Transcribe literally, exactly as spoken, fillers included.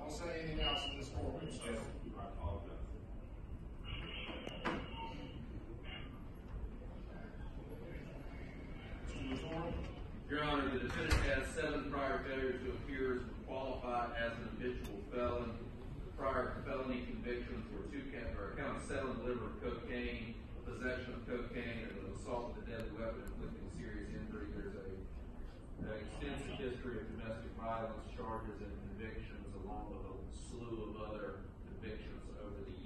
Don't say anything else in this courtroom, so. I apologize. Your Honor, the defendant has seven prior failures to appear as qualified as an habitual felon. Prior felony convictions were two count or count of selling, delivery of cocaine, possession of cocaine, and an assault with a deadly weapon inflicting serious injury. There's a, an extensive history of domestic violence charges and convictions, along with a slew of other convictions over the